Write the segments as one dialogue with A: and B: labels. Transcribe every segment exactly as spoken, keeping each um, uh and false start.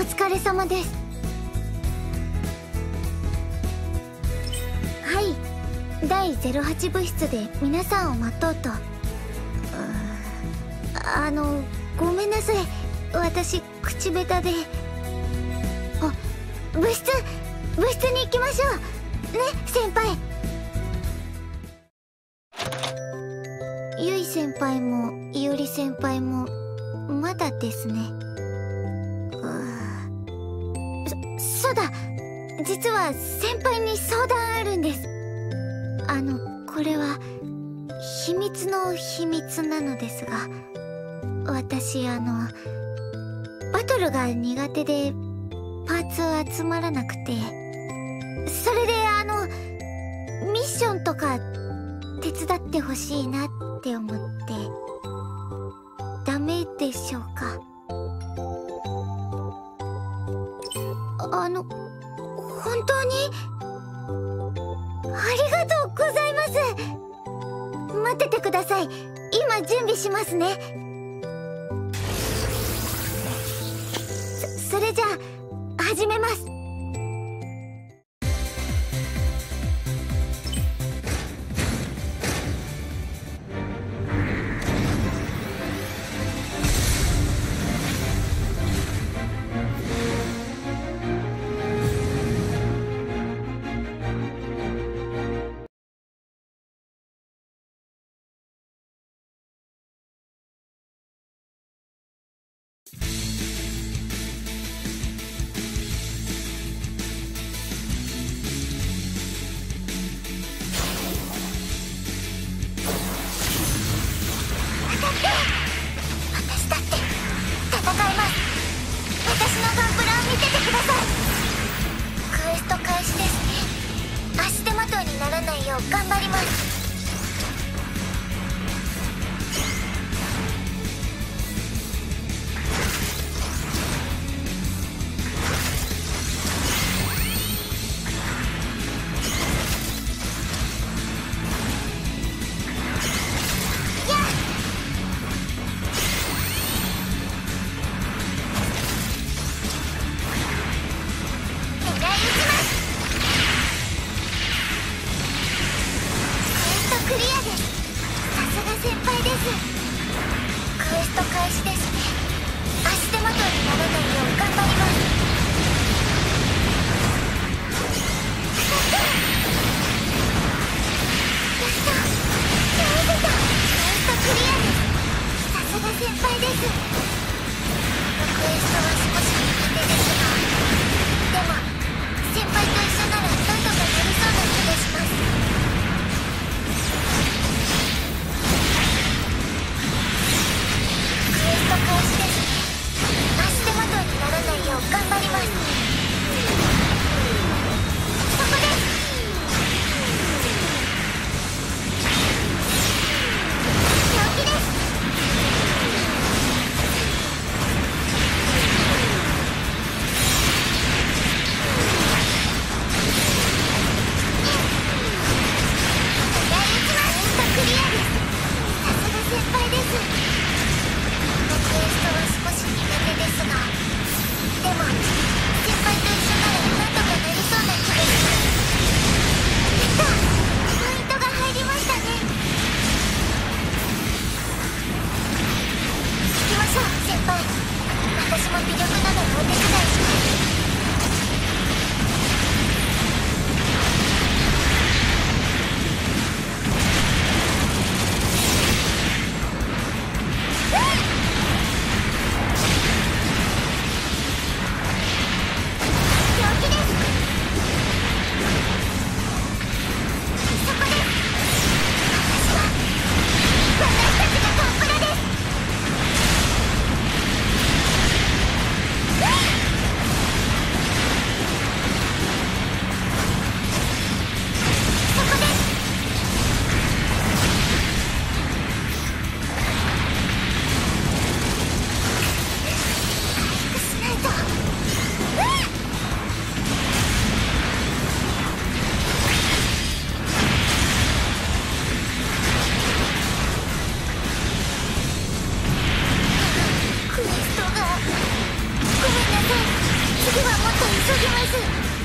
A: 疲れ様です。はい、だいゼロはち部室で皆さんを待とうと。うーん、あのごめんなさい、私口下手で。あ、部室部室に行きましょうね、先輩。ゆい先輩もいおり先輩もまだですね。そそうだ、実は先輩に相談あるんです。あのこれは秘密の秘密なのですが、私あのバトルが苦手でパーツ集まらなくて、それであのミッションとか手伝ってほしいなって思って。ダメでしょうか？あの本当にありがとうございます。待っててください、今準備しますね。そ、それじゃあ始めます。私だって戦います。私のガンプラを見ててください。クエスト開始ですね。足手まといにならないよう頑張ります。クエ 。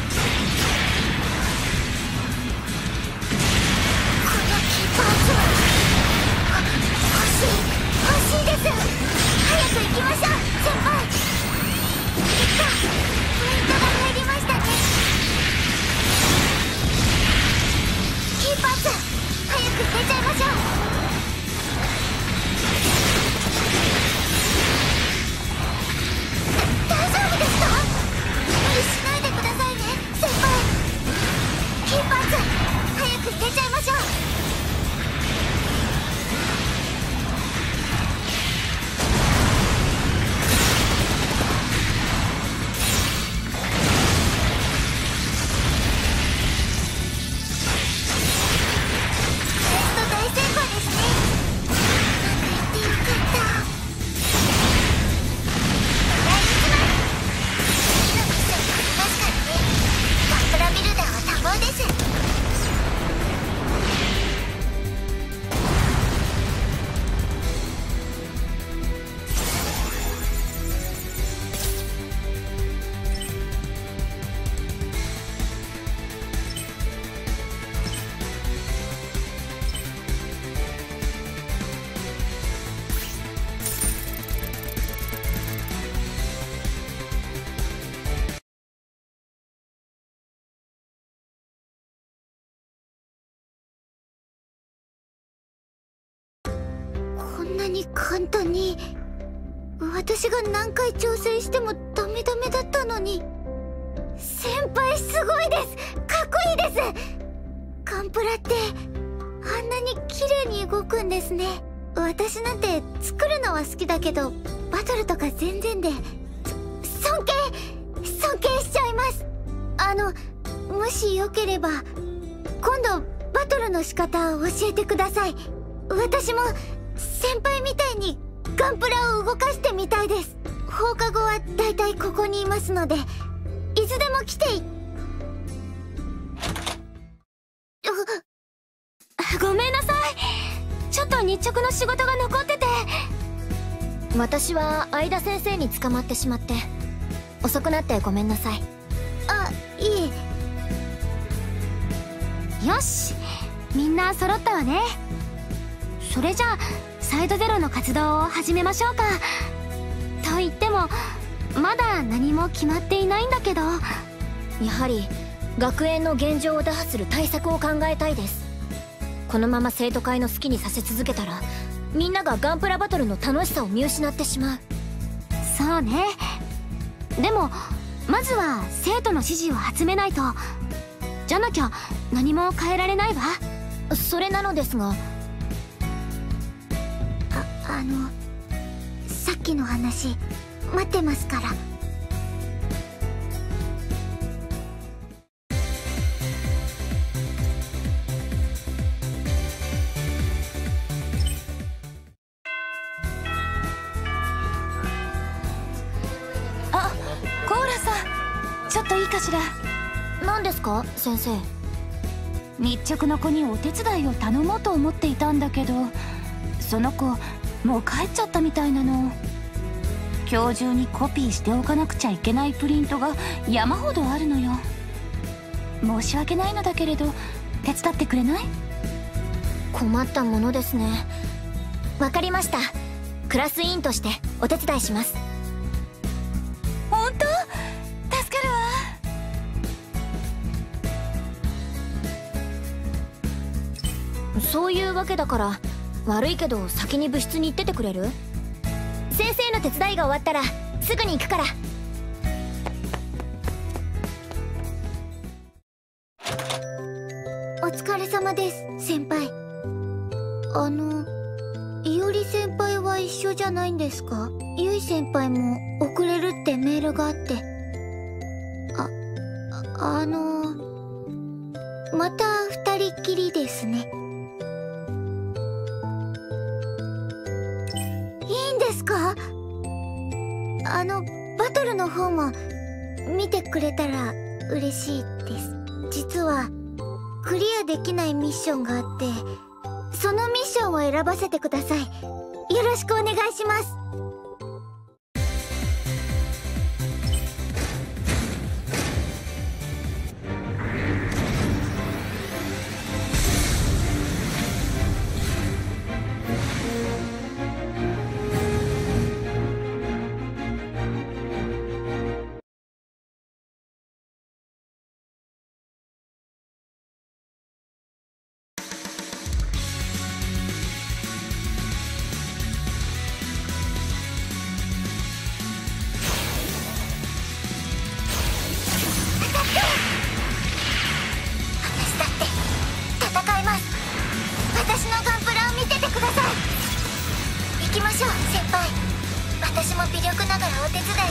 A: このキーパーツは欲しい欲しいです。早く行きましょう先輩。いったポイントが入りましたね。キーパーツ早く出ちゃいましょう。大丈夫ですか？無理しないでくださいね先輩。キーパーツ早く出ちゃいましょう。簡単に私が何回挑戦してもダメダメだったのに。先輩すごいです。かっこいいです。ガンプラってあんなに綺麗に動くんですね。私なんて作るのは好きだけどバトルとか全然で尊敬尊敬しちゃいます。あのもしよければ今度バトルの仕方を教えてください。私も先輩みたいにガンプラを動かしてみたいです。放課後はだいたいここにいますのでいつでも来ていごめんなさい。ちょっと日直の仕事が残ってて。私は相田先生に捕まってしまって遅くなってごめんなさい。あ、いい。よし、みんな揃ったわね。それじゃあサイドゼロの活動を始めましょうか。と言ってもまだ何も決まっていないんだけど、やはり学園の現状を打破する対策を考えたいです。このまま生徒会の好きにさせ続けたらみんながガンプラバトルの楽しさを見失ってしまう。そうね。でもまずは生徒の支持を集めないと。じゃなきゃ何も変えられないわ。それなのですが、あのさっきの話待ってますから。
B: あ、コーラさん、ちょっといいかしら。
A: 何ですか先生。
B: 日直の子にお手伝いを頼もうと思っていたんだけど、その子もう帰っちゃったみたいなの。今日中にコピーしておかなくちゃいけないプリントが山ほどあるのよ。申し訳ないのだけれど手伝ってくれない？
A: 困ったものですね。わかりました。クラス委員としてお手伝いします。
B: 本当？助かるわ。
A: そういうわけだから悪いけど先に部室に行っててくれる？先生の手伝いが終わったらすぐに行くから。お疲れ様です先輩。あのいおり先輩は一緒じゃないんですか？ゆい先輩も遅れるってメールがあって。あ、あのまた二人っきりですね。ですか？あのバトルの方も見てくれたら嬉しいです。実はクリアできないミッションがあって、そのミッションを選ばせてください。よろしくお願いします。 私も微力ながらお手伝いします。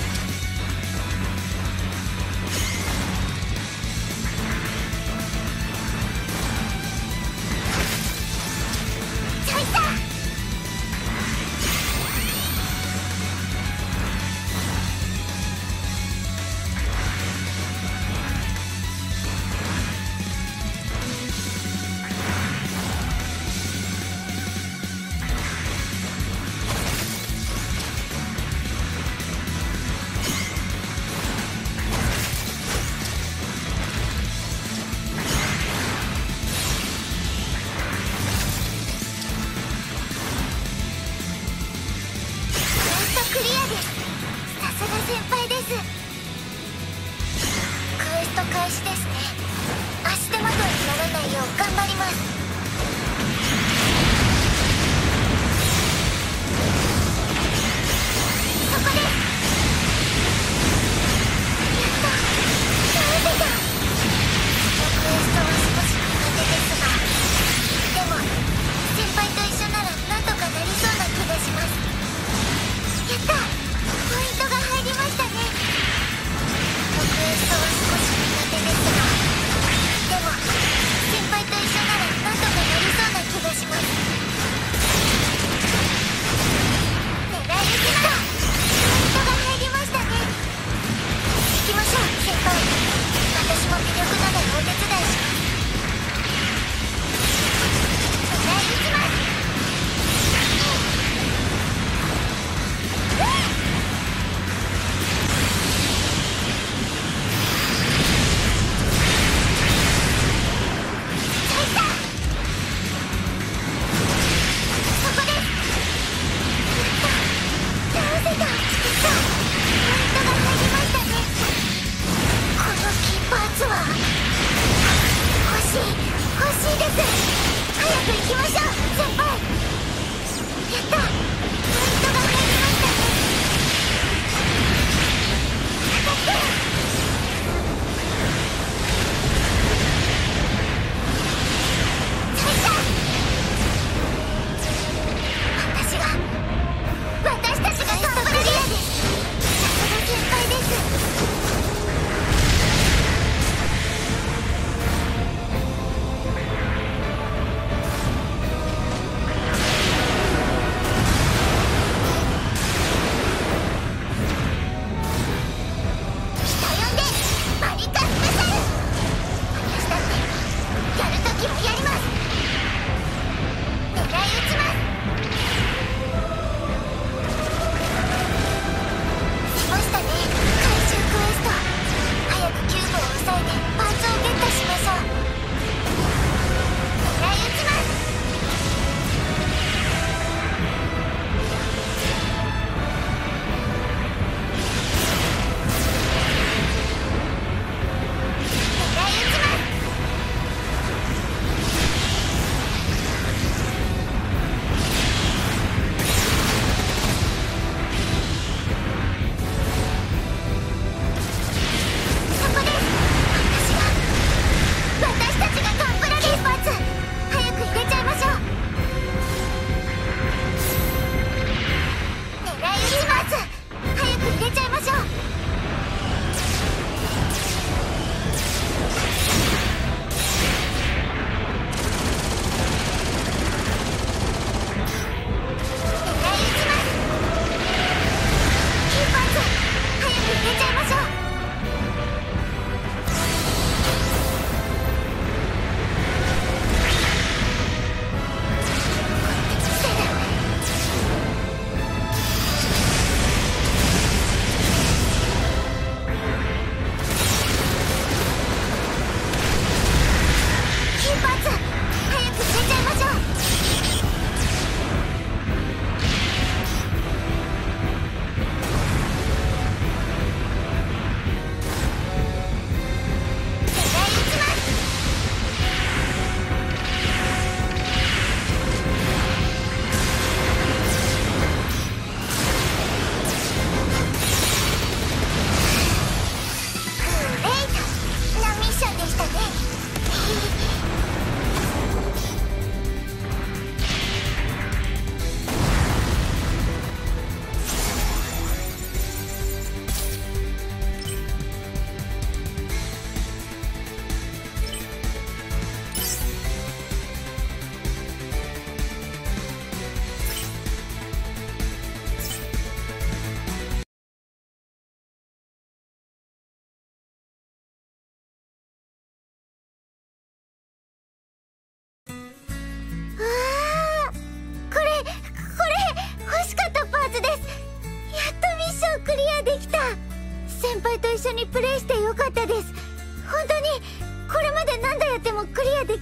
A: 開始ですね。足手まといにならないよう頑張ります。そこです。やった、倒せた。このクエストは少し苦手ですが、でも先輩と一緒ならなんとかなりそうな気がします。やった、ポイントが入りましたね。このクエストは少し苦手ですが、でも先輩と一緒ならなんと先輩と一緒にプレイしてよかったです。本当にこれまで何度やってもクリアでき